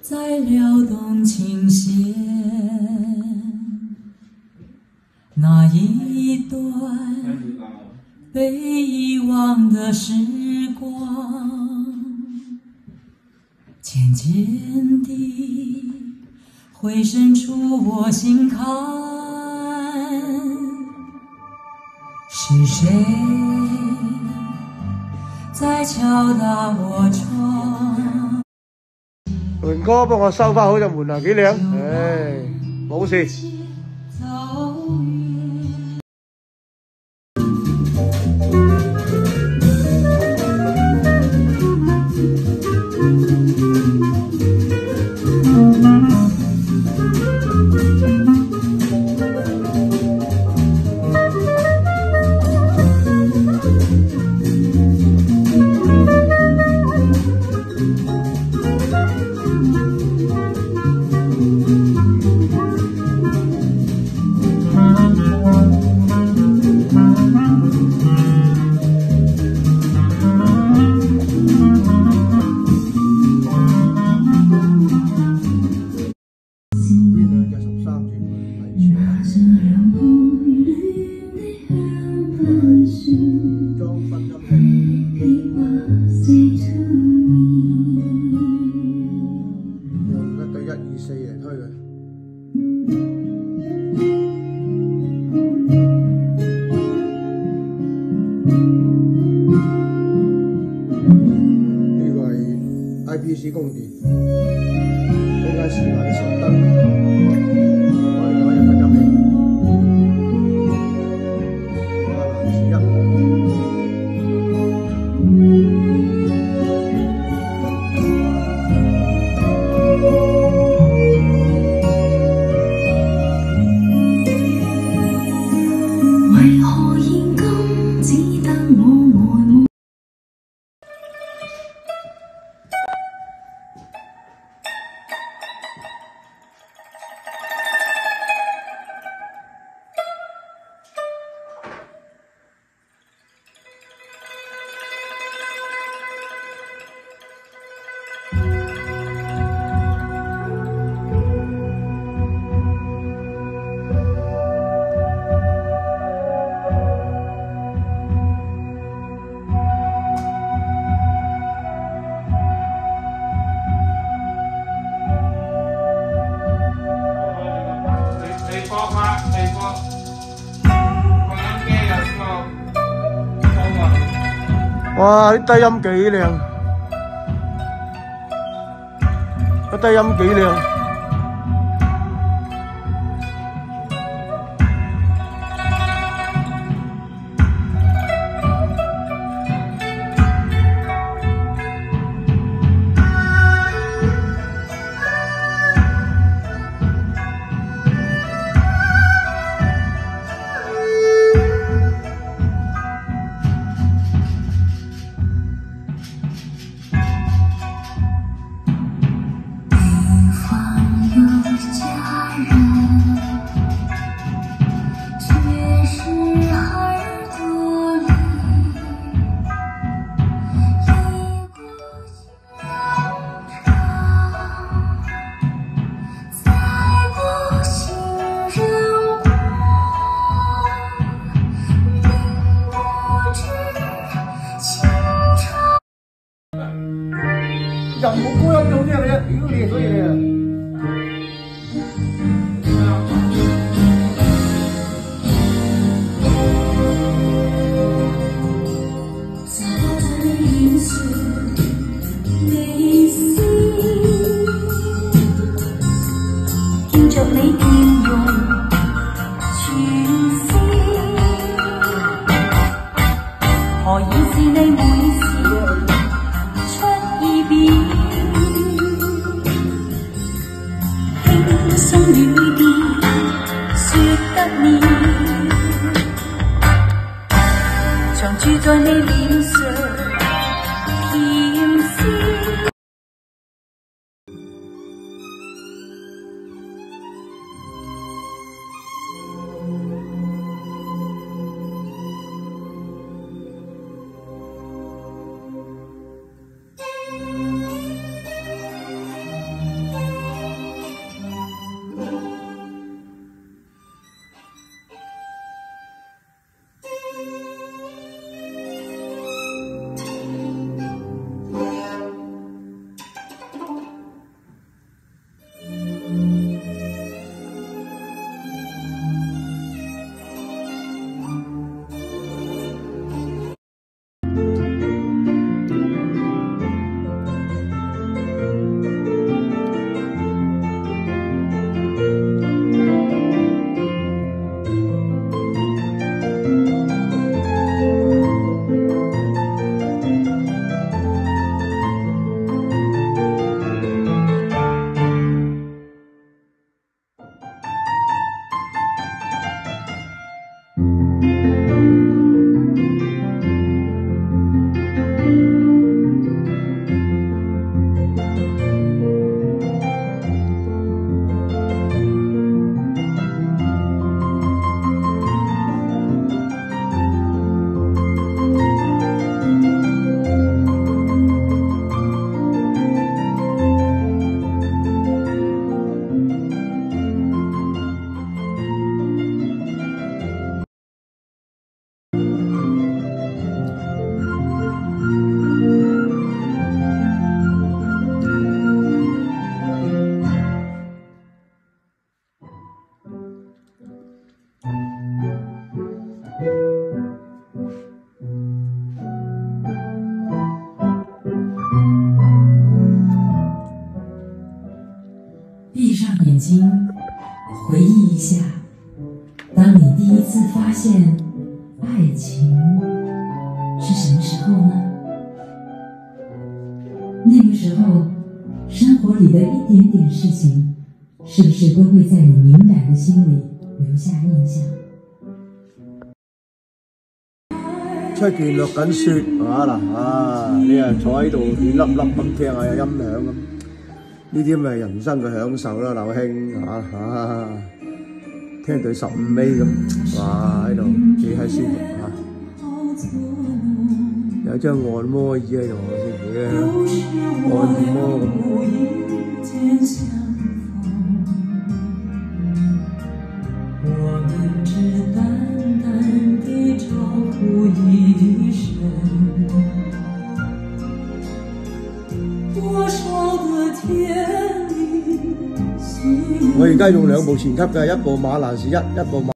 在撩动琴弦，那一段被遗忘的时光，渐渐地回渗出我心坎。是谁在敲打我窗？ 門哥幫我收翻好隻門啊，幾靚！唉，冇事。IPC 供電，中間示範嘅神燈，我哋攞一分鐘嚟，哇！藍字一。為何現今只得我愛慕？哇！啲低音幾靚，個低音幾靚。人冇高音做啲嘢，屌你，所以你啊。見着你面容全是，何以是你每時出異變？輕鬆語變說得面，常駐在你臉上甜絲。 眼睛，回忆一下，当你第一次发现爱情是什么时候呢？那个时候，生活里的一点点事情，是不是都会在你敏感的心里留下印象？ 出邊落緊雪啊嗱啊！你人坐喺度暖粒粒咁聽下有音響咁，呢啲咪人生嘅享受啦，劉兄啊！聽對15尾咁，哇喺度幾閪舒服啊！有張按摩椅喺度，知唔知啊？按摩咁。我而家用2部前級嘅，一部馬蘭士1，一部馬。